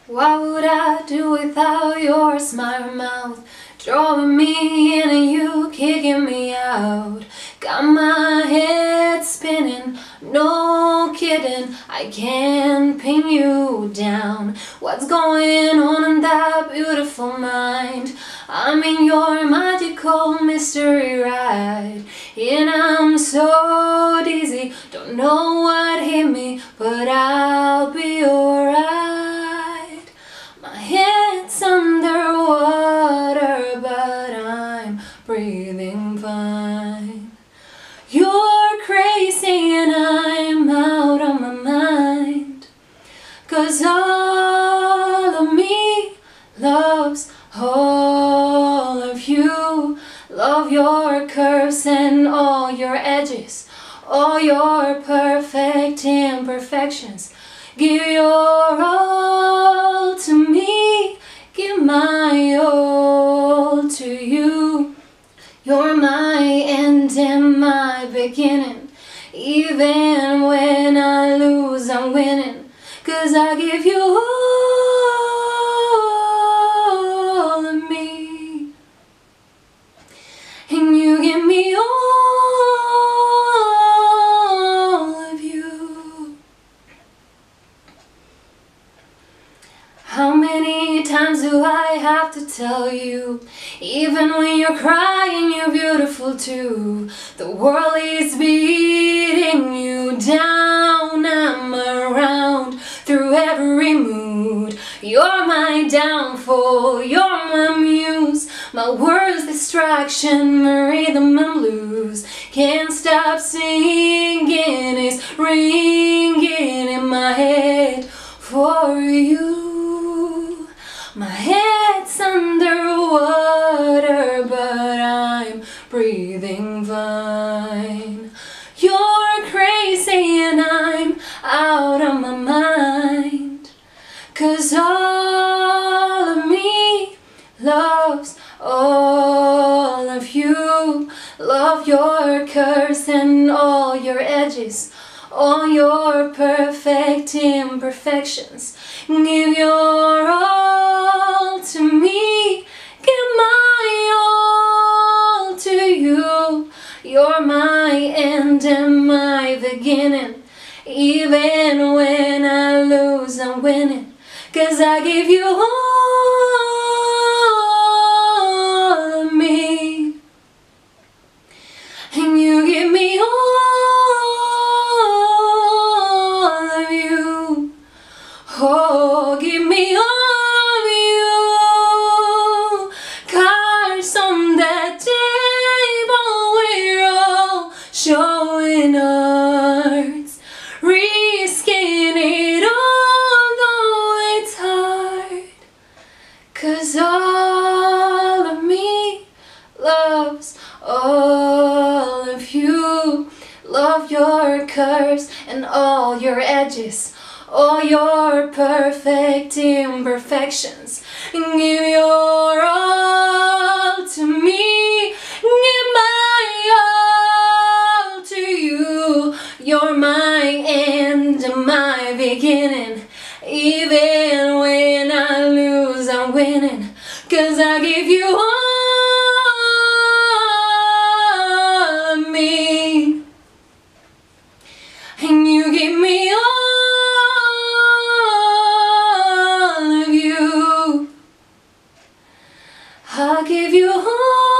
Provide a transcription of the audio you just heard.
What would I do without your smart mouth? Drawing me in and you kicking me out. Got my head spinning, no kidding, I can't pin you down. What's going on in that beautiful mind? I'm in your magical mystery ride, and I'm so dizzy, don't know what hit me, but I'll be alright. My head's underwater, but I'm breathing fine. You're crazy and I'm out of my mind, 'cause all of me loves all of you. Love your curves and all your edges, all your perfect imperfections. Give your all to me, give my all to you. You're my end and my beginning. Even when I lose, I'm winning, 'cause I give you all of me, and you give me all of you. How many times do I have to tell you? Even when you're crying, you're beautiful too. The world is beating you down. I'm around through every mood. You're my downfall, you're my muse, my worst distraction, my rhythm and blues. Can't stop singing, it's ringing in my head for you. My head's underwater, but I'm breathing fine. You're crazy and I'm out of my mind, 'cause all of me loves all of you. Love your curves and all your edges, all your perfect imperfections. Give your all to me, give my all to you. You're my end and my beginning. Even when I lose, I'm winning, 'cause I give you all of me, and you give me all of you. Oh, give me all of you. Cards on that table, we're all showing hearts, risking it all, though it's hard, 'cause all of me loves all of you. Love your curves and all your edges, all your perfect imperfections. Give your all to me, give my all to you. You're my end and my beginning. Even when I lose, I'm winning, 'cause I give you all of me, and you give me all of you. I'll give you all